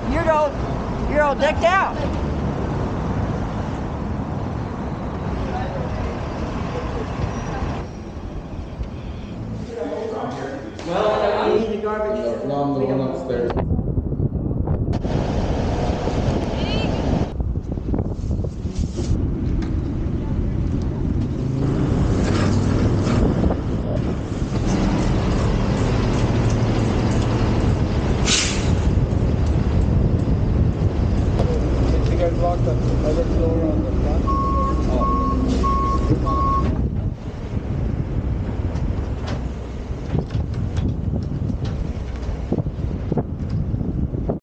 You're all decked out. Well, you need the garbage. No, I'm the one upstairs. You guys locked up. I looked over on them.